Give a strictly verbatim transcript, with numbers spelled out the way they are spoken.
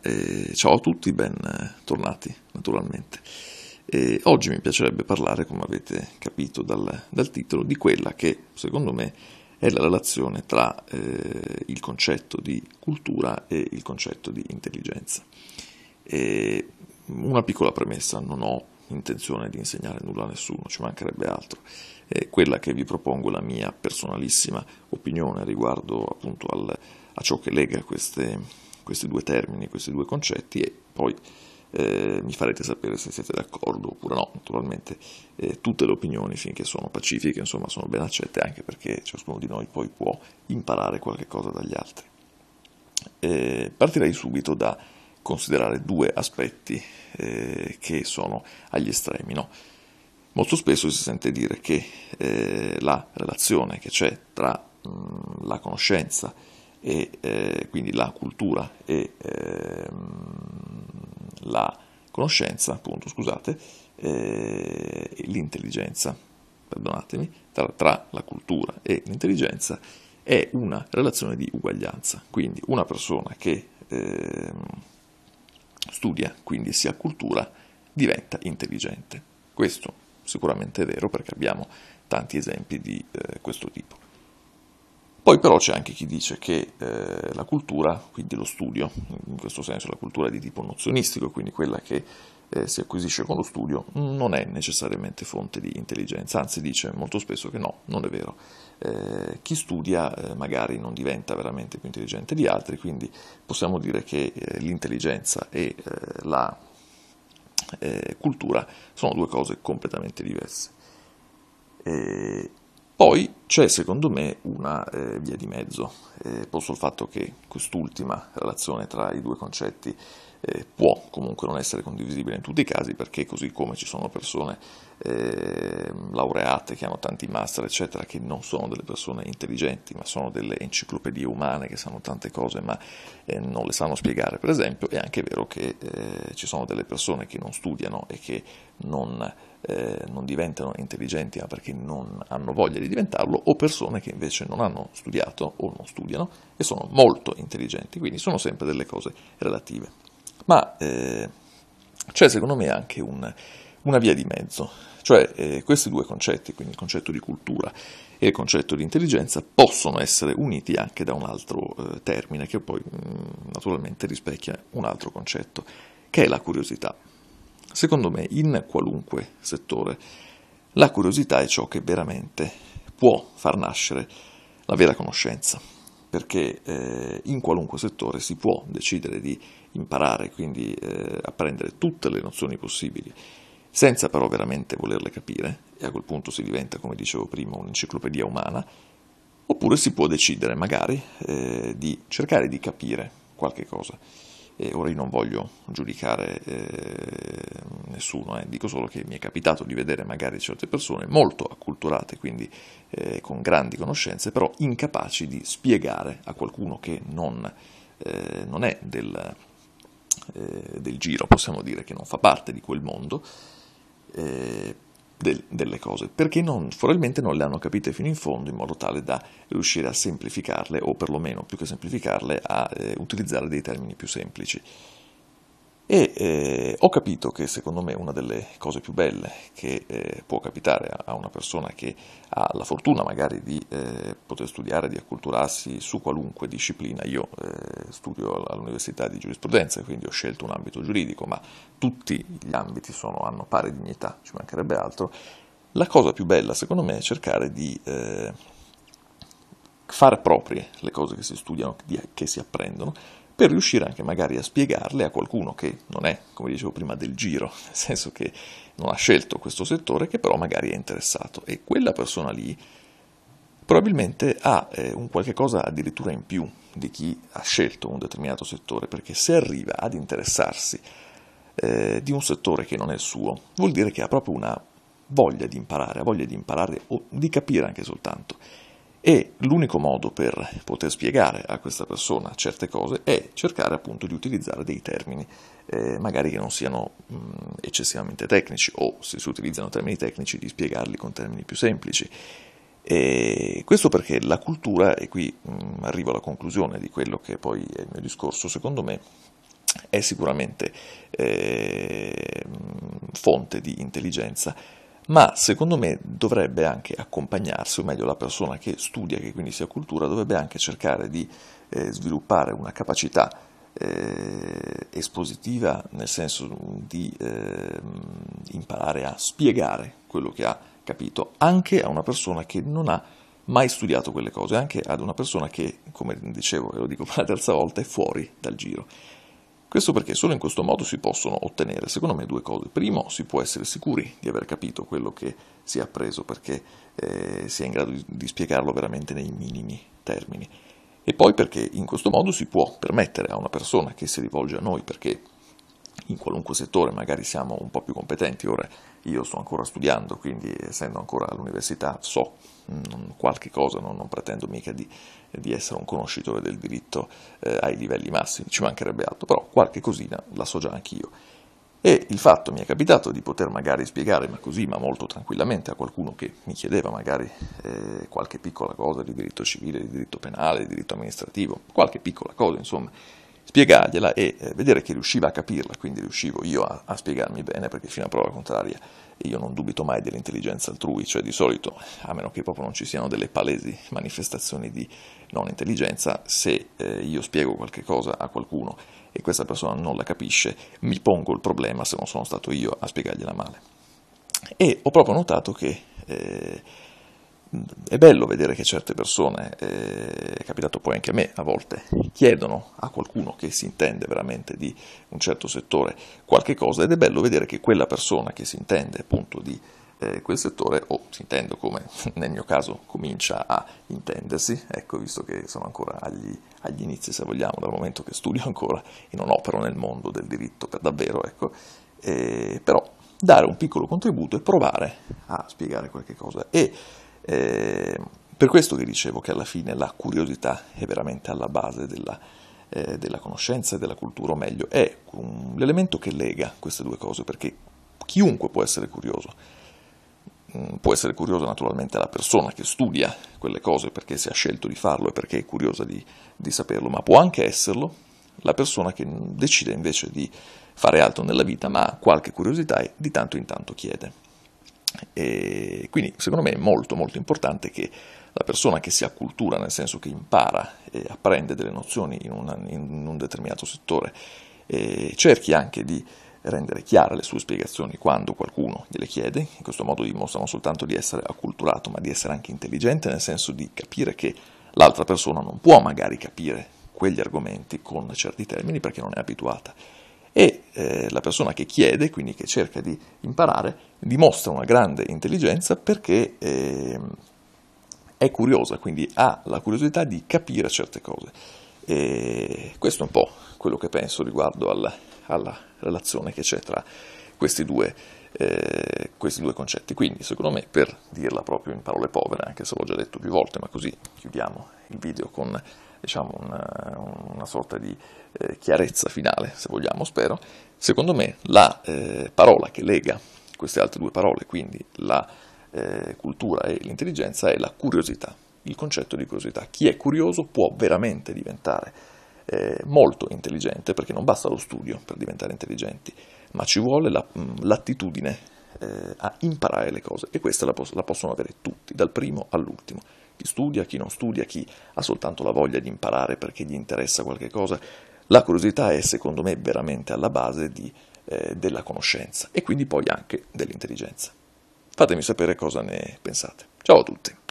Eh, ciao a tutti, ben eh, tornati naturalmente. E oggi mi piacerebbe parlare, come avete capito dal, dal titolo, di quella che secondo me è la relazione tra eh, il concetto di cultura e il concetto di intelligenza. E una piccola premessa: non ho intenzione di insegnare nulla a nessuno, ci mancherebbe altro. È quella che vi propongo la mia personalissima opinione riguardo appunto al, a ciò che lega queste, questi due termini, questi due concetti, e poi eh, mi farete sapere se siete d'accordo oppure no. Naturalmente eh, tutte le opinioni, finché sono pacifiche, insomma, sono ben accette, anche perché ciascuno di noi poi può imparare qualche cosa dagli altri. Eh, partirei subito da considerare due aspetti eh, che sono agli estremi, no? Molto spesso si sente dire che eh, la relazione che c'è tra mh, la conoscenza e eh, quindi la cultura e eh, la conoscenza, appunto, scusate, eh, e l'intelligenza, perdonatemi, tra, tra la cultura e l'intelligenza è una relazione di uguaglianza. Quindi una persona che eh, studia, quindi si ha cultura, diventa intelligente. Questo sicuramente è vero, perché abbiamo tanti esempi di eh, questo tipo. Poi però c'è anche chi dice che eh, la cultura, quindi lo studio, in questo senso la cultura di tipo nozionistico, quindi quella che eh, si acquisisce con lo studio, non è necessariamente fonte di intelligenza, anzi dice molto spesso che no, non è vero. Eh, chi studia eh, magari non diventa veramente più intelligente di altri, quindi possiamo dire che eh, l'intelligenza e eh, la eh, cultura sono due cose completamente diverse. E poi c'è secondo me una eh, via di mezzo, eh, posto il fatto che quest'ultima relazione tra i due concetti eh, può comunque non essere condivisibile in tutti i casi, perché così come ci sono persone eh, laureate che hanno tanti master eccetera, che non sono delle persone intelligenti, ma sono delle enciclopedie umane che sanno tante cose ma eh, non le sanno spiegare, per esempio, è anche vero che eh, ci sono delle persone che non studiano e che non Eh, non diventano intelligenti ma perché non hanno voglia di diventarlo, o persone che invece non hanno studiato o non studiano e sono molto intelligenti, quindi sono sempre delle cose relative. Ma eh, c'è secondo me anche un, una via di mezzo, cioè eh, questi due concetti, quindi il concetto di cultura e il concetto di intelligenza, possono essere uniti anche da un altro eh, termine che poi mh, naturalmente rispecchia un altro concetto, che è la curiosità. Secondo me, in qualunque settore, la curiosità è ciò che veramente può far nascere la vera conoscenza, perché eh, in qualunque settore si può decidere di imparare, quindi eh, apprendere tutte le nozioni possibili, senza però veramente volerle capire, e a quel punto si diventa, come dicevo prima, un'enciclopedia umana, oppure si può decidere magari eh, di cercare di capire qualche cosa. E ora io non voglio giudicare eh, nessuno, eh. Dico solo che mi è capitato di vedere magari certe persone molto acculturate, quindi eh, con grandi conoscenze, però incapaci di spiegare a qualcuno che non, eh, non è del, eh, del giro, possiamo dire, che non fa parte di quel mondo, eh, del, delle cose, perché non, probabilmente non le hanno capite fino in fondo, in modo tale da riuscire a semplificarle, o perlomeno più che semplificarle, a eh, utilizzare dei termini più semplici. E eh, ho capito che secondo me una delle cose più belle che eh, può capitare a, a una persona che ha la fortuna magari di eh, poter studiare, di acculturarsi su qualunque disciplina. Io eh, studio all'università di giurisprudenza, quindi ho scelto un ambito giuridico, ma tutti gli ambiti sono, hanno pari dignità, ci mancherebbe altro. La cosa più bella secondo me è cercare di eh, fare proprie le cose che si studiano, che si apprendono, per riuscire anche magari a spiegarle a qualcuno che non è, come dicevo prima, del giro, nel senso che non ha scelto questo settore, che però magari è interessato, e quella persona lì probabilmente ha eh, un qualche cosa addirittura in più di chi ha scelto un determinato settore, perché se arriva ad interessarsi eh, di un settore che non è il suo, vuol dire che ha proprio una voglia di imparare, ha voglia di imparare o di capire anche soltanto. E l'unico modo per poter spiegare a questa persona certe cose è cercare appunto di utilizzare dei termini, eh, magari che non siano mh, eccessivamente tecnici, o se si utilizzano termini tecnici di spiegarli con termini più semplici. E questo perché la cultura, e qui mh, arrivo alla conclusione di quello che poi è il mio discorso, secondo me è sicuramente eh, fonte di intelligenza, ma secondo me dovrebbe anche accompagnarsi, o meglio la persona che studia, che quindi sia cultura, dovrebbe anche cercare di eh, sviluppare una capacità eh, espositiva, nel senso di eh, imparare a spiegare quello che ha capito, anche a una persona che non ha mai studiato quelle cose, anche ad una persona che, come dicevo e lo dico per la terza volta, è fuori dal giro. Questo perché solo in questo modo si possono ottenere, secondo me, due cose. Primo, si può essere sicuri di aver capito quello che si è appreso, perché eh, si è in grado di, di spiegarlo veramente nei minimi termini. E poi perché in questo modo si può permettere a una persona che si rivolge a noi, perché in qualunque settore magari siamo un po' più competenti. Ora io sto ancora studiando, quindi essendo ancora all'università so mh, qualche cosa, no? Non pretendo mica di, di essere un conoscitore del diritto eh, ai livelli massimi, ci mancherebbe altro, però qualche cosina la so già anch'io. E il fatto mi è capitato di poter magari spiegare, ma così, ma molto tranquillamente, a qualcuno che mi chiedeva magari eh, qualche piccola cosa di diritto civile, di diritto penale, di diritto amministrativo, qualche piccola cosa, insomma, spiegargliela e eh, vedere che riusciva a capirla, quindi riuscivo io a, a spiegarmi bene, perché fino a prova contraria io non dubito mai dell'intelligenza altrui, cioè di solito, a meno che proprio non ci siano delle palesi manifestazioni di non intelligenza, se eh, io spiego qualche cosa a qualcuno e questa persona non la capisce, mi pongo il problema se non sono stato io a spiegargliela male. E ho proprio notato che eh, è bello vedere che certe persone, eh, è capitato poi anche a me a volte, chiedono a qualcuno che si intende veramente di un certo settore qualche cosa, ed è bello vedere che quella persona che si intende appunto di eh, quel settore, o si intende come nel mio caso comincia a intendersi, ecco, visto che sono ancora agli, agli inizi, se vogliamo, dal momento che studio ancora e non opero nel mondo del diritto per davvero, ecco, eh, però dare un piccolo contributo e provare a spiegare qualche cosa. E Eh, per questo che dicevo che alla fine la curiosità è veramente alla base della, eh, della conoscenza e della cultura, o meglio, è un, l'elemento che lega queste due cose, perché chiunque può essere curioso. Mm, può essere curiosa naturalmente la persona che studia quelle cose perché si ha scelto di farlo e perché è curiosa di, di saperlo, ma può anche esserlo la persona che decide invece di fare altro nella vita, ma ha qualche curiosità e di tanto in tanto chiede. E quindi secondo me è molto molto importante che la persona che si accultura, nel senso che impara e apprende delle nozioni in, una, in un determinato settore, e cerchi anche di rendere chiare le sue spiegazioni quando qualcuno gliele chiede. In questo modo dimostra non soltanto di essere acculturato, ma di essere anche intelligente, nel senso di capire che l'altra persona non può magari capire quegli argomenti con certi termini perché non è abituata. E eh, la persona che chiede, quindi che cerca di imparare, dimostra una grande intelligenza perché eh, è curiosa, quindi ha la curiosità di capire certe cose. E questo è un po' quello che penso riguardo alla, alla relazione che c'è tra questi due, eh, questi due concetti. Quindi, secondo me, per dirla proprio in parole povere, anche se l'ho già detto più volte, ma così chiudiamo il video con, diciamo, una, una sorta di eh, chiarezza finale, se vogliamo, spero. Secondo me la eh, parola che lega queste altre due parole, quindi la eh, cultura e l'intelligenza, è la curiosità, il concetto di curiosità. Chi è curioso può veramente diventare eh, molto intelligente, perché non basta lo studio per diventare intelligenti, ma ci vuole la, l'attitudine eh, a imparare le cose, e questa la, pos- la possono avere tutti, dal primo all'ultimo. Chi studia, chi non studia, chi ha soltanto la voglia di imparare perché gli interessa qualche cosa. La curiosità è, secondo me, veramente alla base di, eh, della conoscenza e quindi poi anche dell'intelligenza. Fatemi sapere cosa ne pensate. Ciao a tutti!